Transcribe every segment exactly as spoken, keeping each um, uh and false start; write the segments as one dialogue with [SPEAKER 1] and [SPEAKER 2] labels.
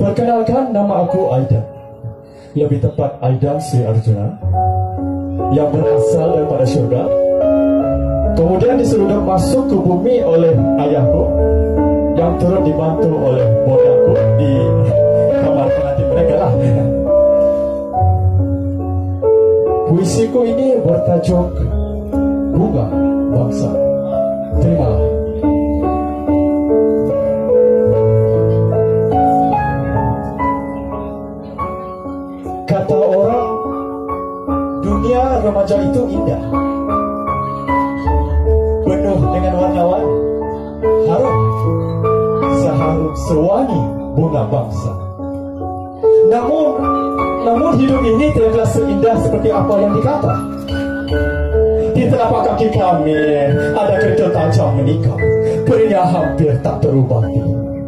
[SPEAKER 1] Perkenalkan, nama aku Aidan. Lebih tepat Aidan Sri Arjuna, yang berasal daripada syurga, kemudian diseruduk masuk ke bumi oleh ayahku, yang turut dibantu oleh bondaku di kamar pengantin mereka lah. Puisiku ini bertajuk Bunga Bangsa. Terimalah. Kata orang, dunia remaja itu indah, penuh dengan warna-warni, harum, seharum sewangi bunga bangsa. Namun, namun hidup ini tidaklah seindah seperti apa yang dikata. Di telapak kaki kami ada kerikil tajam menikam, perinya hampir tak terubati.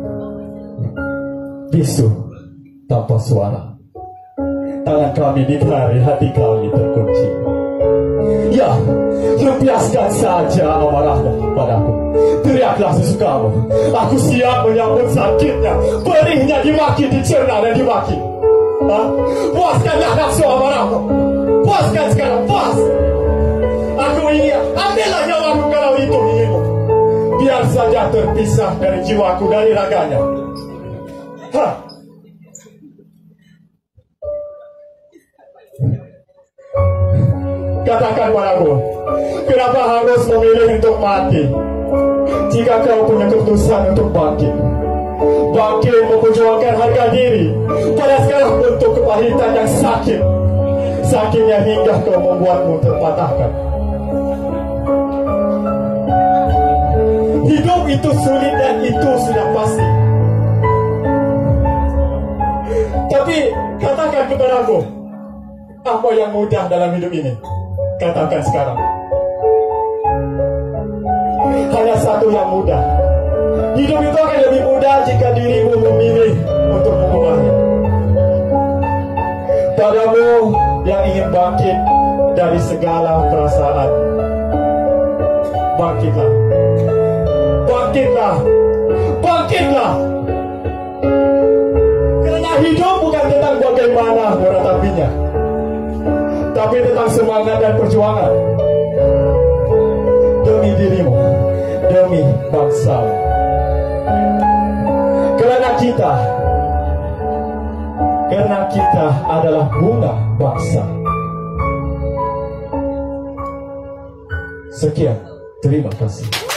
[SPEAKER 1] Bisu tanpa suara, tangan kami ditarik, hati kami terkunci. Ya, lepaskan saja amarahmu padaku. Teriaklah sesukamu. Aku siap menyambut sakitnya, perihnya dimaki, dicerna dan dimaki. Hah? Puaskanlah nafsu amarahmu. Puaskan sekarang, puas. Aku ingin, ambillah nyawaku kalau itu inginmu. Biar saja terpisah dari jiwaku, dari raganya. Hah? Katakan padaku, kenapa harus memilih untuk mati jika kau punya keputusan untuk bangkit? Bangkit memperjuangkan harga diri pada sekarang untuk kepahitan yang sakit, sakitnya hingga kau membuatmu terpatahkan. Hidup itu sulit dan itu sudah pasti. Tapi katakan kepadaku, apa yang mudah dalam hidup ini? Katakan sekarang. Hanya satu yang mudah. Hidup itu akan lebih mudah jika dirimu memilih untuk mengubahnya. Padamu yang ingin bangkit dari segala perasaan, bangkitlah. Bangkitlah. Bangkitlah. Karena hidup bukan tentang bagaimana meratapinya, tapi tentang semangat dan perjuangan demi dirimu, demi bangsamu. Karena kita, karena kita adalah bunga bangsa. Sekian, terima kasih.